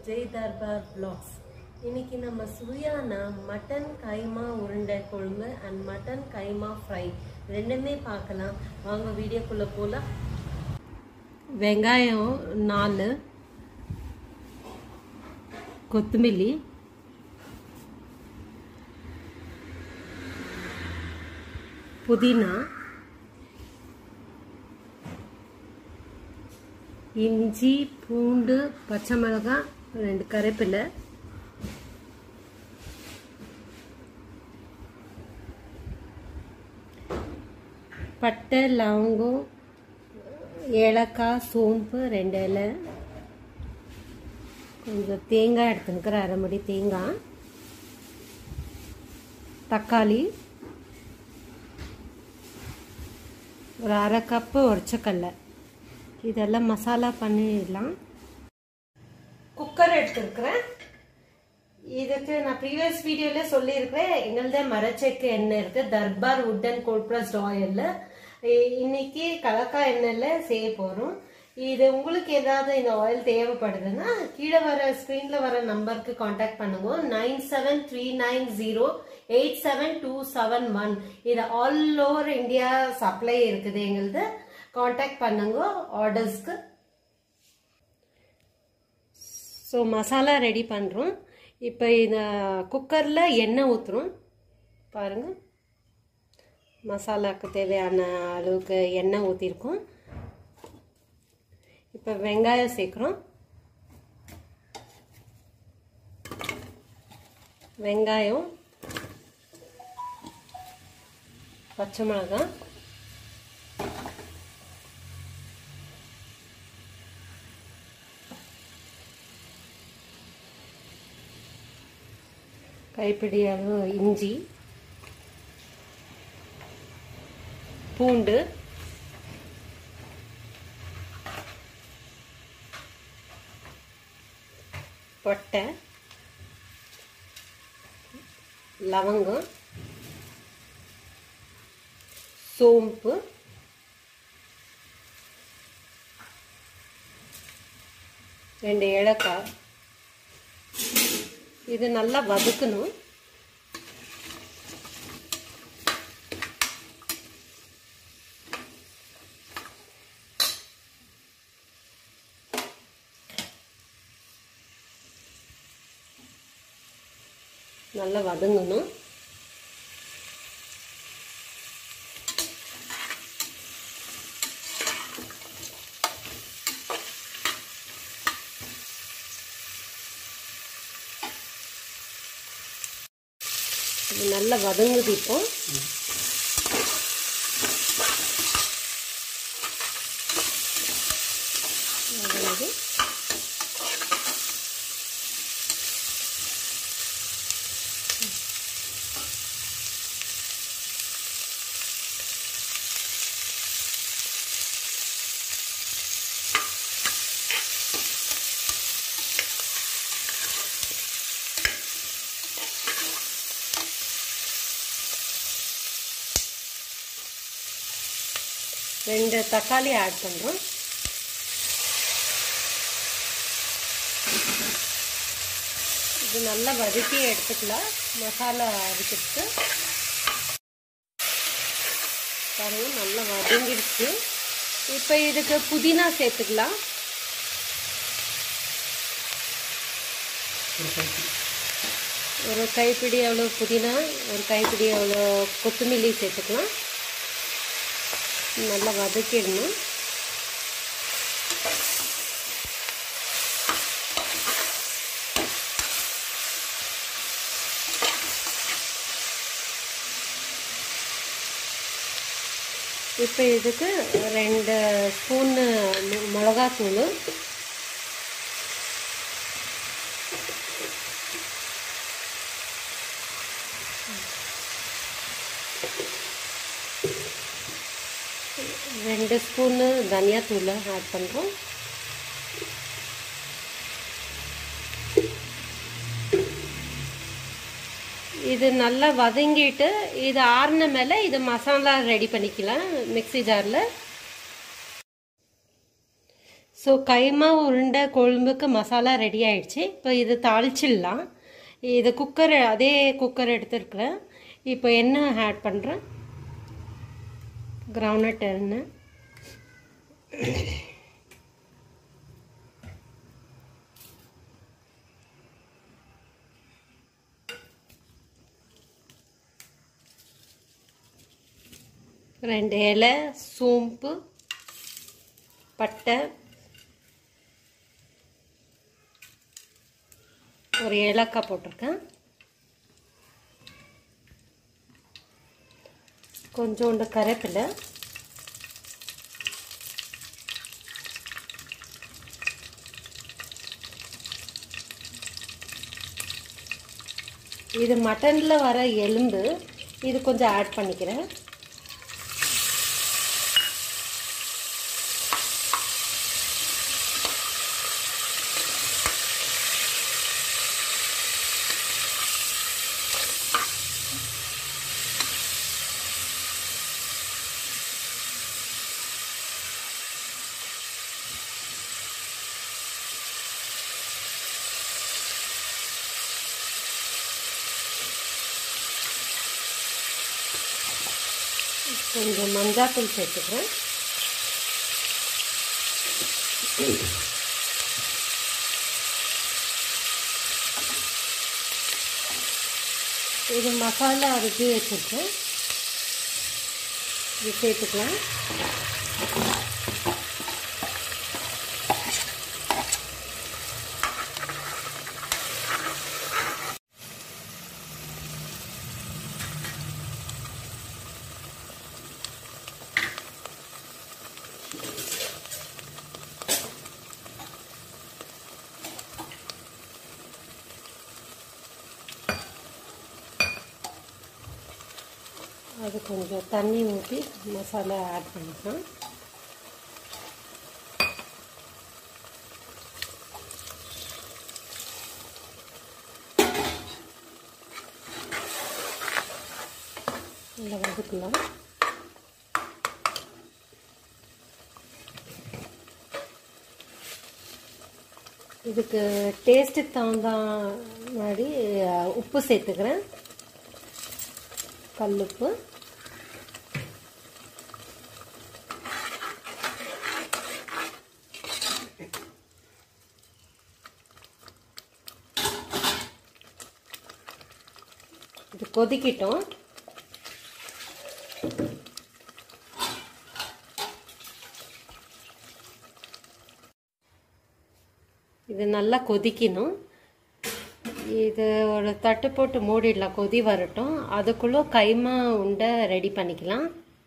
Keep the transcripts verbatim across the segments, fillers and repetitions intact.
Jai Darbhar vlogs. இன்னைக்கு நம்ம சுவையான மட்டன் கைமா உருண்டை குழம்பு and மட்டன் கைமா ஃப்ரை ரெண்டுமே பார்க்கலாம். வாங்க வீடியோக்குள்ள போலாம். வெங்காயம் நாலு, கொத்தமல்லி, புதினா, இஞ்சி, பூண்டு, பச்சை மிளகாய், ரெண்டு கறிவேப்பிலை, பட்டை, லவங்கம், ஏலக்காய், சோம்பு, ரெண்டு இலை, கொஞ்சம் தேங்காய் எடுத்துக்கிற அரை மடி தேங்காய், தக்காளி, ஒரு அரை கப்பு உடச்சக்கடலை. இதெல்லாம் மசாலா பண்ணிடலாம். குக்கர் எடுத்துருக்குறேன். இதுக்கு நான் ப்ரீவியஸ் வீடியோல சொல்லியிருக்கிறேன், எங்களது மரச்செக்கு எண்ணெய் இருக்கு, Darbar wood and cold pressed oil. இன்னைக்கு கலக்கா எண்ணெயில செய்ய போறோம். இது உங்களுக்கு ஏதாவது இந்த ஆயில் தேவைப்படுதுன்னா கீழே வர ஸ்கிரீன்ல வர நம்பருக்கு கான்டாக்ட் பண்ணுங்க. Nine seven three nine zero eight seven two seven one. இது ஆல் ஓவர் இந்தியா சப்ளை இருக்குது. எங்களது கான்டாக்ட் பண்ணுங்க ஆர்டர்ஸ்க்கு. ஸோ மசாலா ரெடி பண்ணுறோம். இப்போ இந்த குக்கரில் எண்ணெய் ஊற்றுறோம். பாருங்கள், மசாலாவுக்கு தேவையான அளவுக்கு எண்ணெய் ஊற்றிருக்கோம். இப்போ வெங்காயம் சேர்க்குறோம். வெங்காயம், பச்சை மிளகாய், கைப்பிடி அளவு இஞ்சி, பூண்டு, பட்டை, லவங்கம், சோம்பு, ரெண்டு ஏலக்காய். இது நல்லா வதக்கணும். நல்லா வதங்கணும். இது நல்லா வதங்குது. இப்போ வதங்குது. ரெண்டு தக்காளி ஆட் பண்ணுறோம். இது நல்லா வதக்கி எடுத்துக்கலாம். மசாலா அரைச்சிட்டு பாருங்க, நல்லா வதங்கிடுச்சு. இப்போ இதுக்கு புதினா சேர்த்துக்கலாம். ஒரு கைப்பிடி எவ்வளோ புதினா, ஒரு கைப்பிடி எவ்வளோ கொத்தமல்லி சேர்த்துக்கலாம். நல்லா வதக்கிடணும். இப்போ இதுக்கு ரெண்டு ஸ்பூன் மிளகாத்தூள், ரெண்டு ஸ்பூன் தனியாத்தூள் ஆட் பண்ணுறோம். இது நல்லா வதங்கிட்டு இது ஆறுன மேலே இது மசாலா ரெடி பண்ணிக்கலாம் மிக்ஸி ஜாரில். ஸோ கைமா உருண்டை கொழும்புக்கு மசாலா ரெடி ஆயிடுச்சு. இப்போ இது தாளிச்சிடலாம். இது குக்கர், அதே குக்கர் எடுத்துருக்குறேன். இப்போ எண்ணெய் ஆட் பண்ணுறேன். கிரவுண்ட்நட் எண்ணெய். ரெண்டு இலை சோம்பு, பட்டை, ஒரு ஏலக்காய் போட்டிருக்கேன். கொஞ்சோண்டு கருவேப்பிலை, இது மட்டனில் வர எலும்பு, இது கொஞ்சம் ஆட் பண்ணிக்கிறேன். கொஞ்சம் மஞ்சாத்தூள் சேர்த்துக்கிறேன். இது மசாலா அரைச்சி வச்சுருக்கேன், இது சேர்த்துக்கலாம். அது கொஞ்சம் தண்ணி ஊற்றி மசாலா ஆட் பண்ணிக்கலாம். நல்லா வதக்கலாம். இதுக்கு டேஸ்ட்டுக்கு தகுந்த மாதிரி உப்பு சேர்த்துக்கிறேன். கல்லுப்பு, இது கொதிக்கிட்டோம். இது நல்லா கொதிக்கணும். இது ஒரு தட்டு போட்டு மூடிடலாம், கொதி வரட்டும். அதுக்குள்ளே கைமா உண்டை ரெடி பண்ணிக்கலாம்.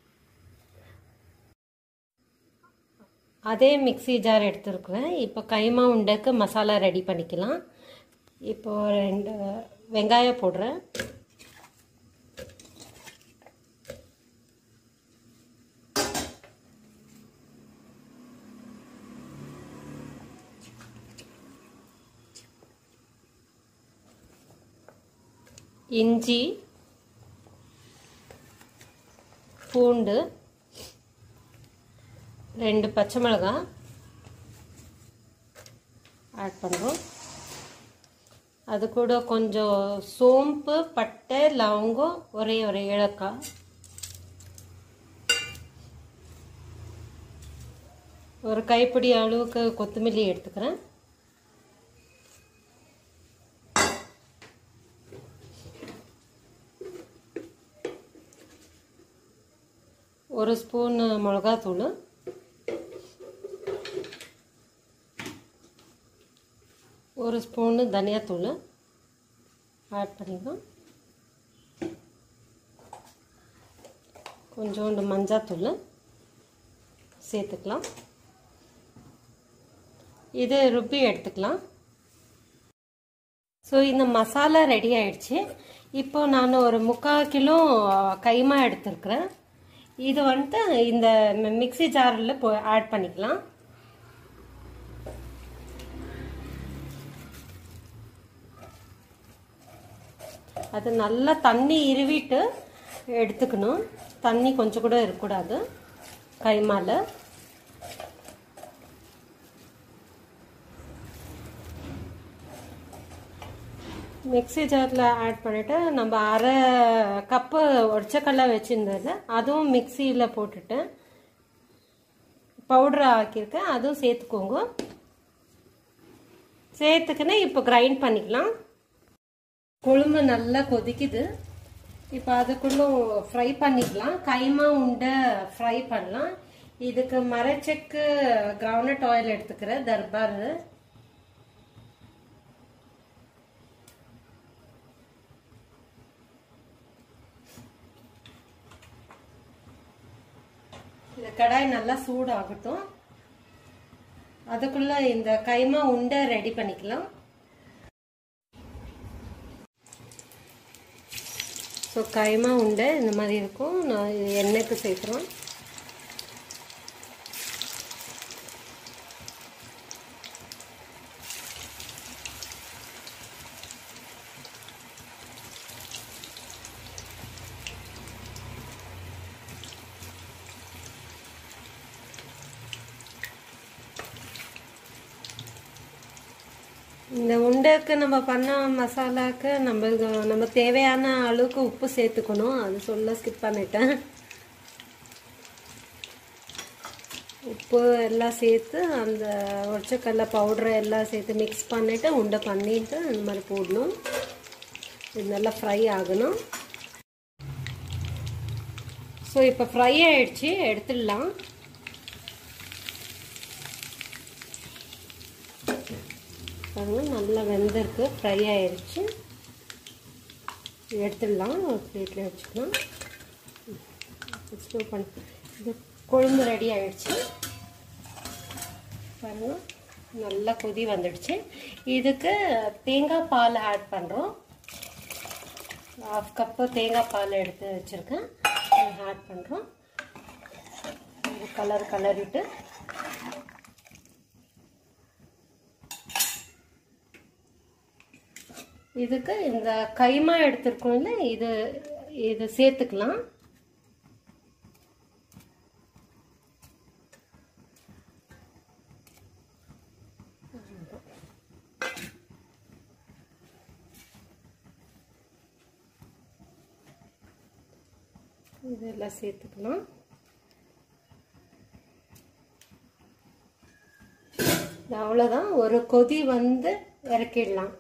அதே மிக்ஸி ஜார் எடுத்துருக்குறேன். இப்போ கைமா உண்டைக்கு மசாலா ரெடி பண்ணிக்கலாம். இப்போ ரெண்டு வெங்காயம் போடுறேன். இஞ்சி, பூண்டு, ரெண்டு பச்சை மிளகாய் ஆட் பண்ணுறோம். அது கூட கொஞ்சம் சோம்பு, பட்டை, லவங்கம், ஒரே ஒரு ஏலக்காய், ஒரு கைப்பிடி அளவுக்கு கொத்தமல்லி எடுத்துக்கிறேன். ஒரு ஸ்பூன் மிளகாத்தூள், ஒரு ஸ்பூனு தனியாத்தூள் ஆட் பண்ணிக்கலாம். கொஞ்சோண்டு மஞ்சாத்தூள் சேர்த்துக்கலாம். இது ருப்பி எடுத்துக்கலாம். ஸோ இந்த மசாலா ரெடி ஆயிடுச்சு. இப்போ நான் ஒரு முக்கால் கிலோ கைமா எடுத்துருக்கிறேன். இது வந்துட்டு இந்த மிக்ஸி ஜாரில் போ ஆட் பண்ணிக்கலாம். அது நல்லா தண்ணி இருவிட்டு எடுத்துக்கணும். தண்ணி கொஞ்சம் கூட இருக்கக்கூடாது கைமால. மிக்ஸி ஜாரில் ஆட் பண்ணிவிட்டு நம்ம அரை கப்பு உடச்சக்கடலை வச்சுருந்தது அதுவும் மிக்ஸியில் போட்டுட்டு பவுடர் ஆக்கியிருக்கேன், அதுவும் சேர்த்துக்கோங்க. சேர்த்துக்கின்னு இப்போ கிரைண்ட் பண்ணிக்கலாம். கொழும்பு நல்லா கொதிக்குது. இப்போ அதுக்குள்ளும் ஃப்ரை பண்ணிக்கலாம். கைமா உண்டை ஃப்ரை பண்ணலாம். இதுக்கு மரச்செக்கு கிரவுண்ட்நட் ஆயில் எடுத்துக்கிறேன், தர்பார். இந்த கடாய் நல்லா சூடாகட்டும். அதுக்குள்ள இந்த கைமா உண்டை ரெடி பண்ணிக்கலாம். ஸோ கைமா உண்டை இந்த மாதிரி இருக்கும். நான் எண்ணெய்க்கு சேர்க்குறோம். இந்த உண்டைக்கு நம்ம பண்ண மசாலாவுக்கு நம்ம நம்ம தேவையான அளவுக்கு உப்பு சேர்த்துக்கணும். அது சொல்ல ஸ்கிப் பண்ணிட்டேன். உப்பு எல்லாம் சேர்த்து அந்த உடச்சக்கடலை பவுடரை எல்லாம் சேர்த்து மிக்ஸ் பண்ணிவிட்டு உண்டை பண்ணிட்டு இந்த மாதிரி போடணும். இது நல்லா ஃப்ரை ஆகணும். ஸோ இப்போ ஃப்ரை ஆகிடுச்சு, எடுத்துடலாம். பாருங்க நல்லா வெந்திருக்கு, ஃப்ரை ஆயிடுச்சு. எடுத்துடலாம், ஒரு பிளேட்டில் வச்சுக்கலாம். ஸ்டோர் பண்ணி இது கொழும்பு ரெடி ஆயிடுச்சு. பாருங்க நல்லா கொதி வந்துடுச்சு. இதுக்கு தேங்காய் பால் ஆட் பண்ணுறோம். ஹாஃப் கப்பு தேங்காய் பால் எடுத்து வச்சுருக்கேன், ஆட் பண்ணுறோம். கலர் கலரிட்டு இதுக்கு இந்த கைமா எடுத்துருக்கோம்ல, இது இது சேர்த்துக்கலாம். இதெல்லாம் சேர்த்துக்கலாம். அவ்வளோதான், ஒரு கொதி வந்து இறக்கிடலாம்.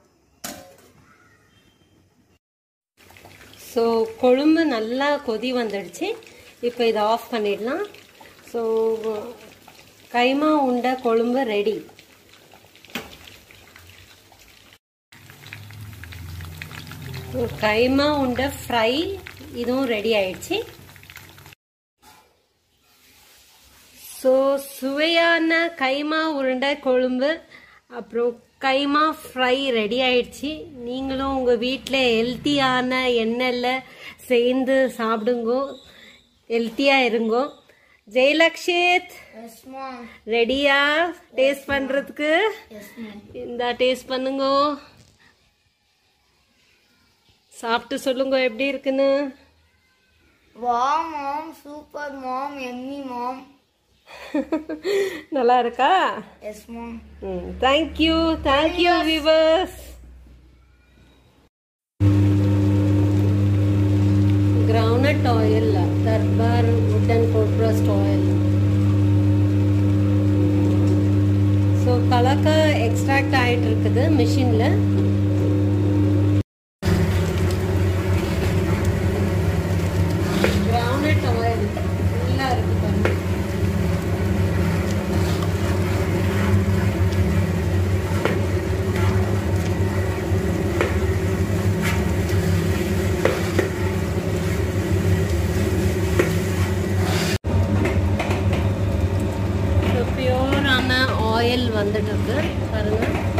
ஸோ கொழும்பு நல்லா கொதி வந்துடுச்சு. இப்போ இதை ஆஃப் பண்ணிடலாம். ஸோ கைமா உண்டை கொழும்பு ரெடி. கைமா உண்டை ஃப்ரை இதுவும் ரெடி ஆயிடுச்சு. ஸோ சுவையான கைமா உருண்டை கொழும்பு அப்புறம் கைமா ஃப்ரை ரெடி ஆயிடுச்சு. நீங்களும் உங்கள் வீட்டில் ஹெல்த்தியான எண்ணெயில் சேர்ந்து சாப்பிடுங்கோ, ஹெல்த்தியாக இருங்கோ. ஜெயலக்ஷித் ரெடியா டேஸ்ட் பண்ணுறதுக்கு? இந்த டேஸ்ட் பண்ணுங்கோ, சாப்பிட்டு சொல்லுங்க எப்படி இருக்குன்னு. Wow mom, super mom, yummy mom. நல்லா இருக்கா? Yes mom. Hmm, thank you thank you viewers. Groundnut oil, Darbhar wooden cold pressed oil. So கலக்க எக்ஸ்ட்ராக்ட் ஆயிட்டு இருக்குது மிஷின்ல. Groundnut oil நல்லா இருக்கு பாருங்க. ஆயில் வந்துட்டு இருக்கு பாருங்க.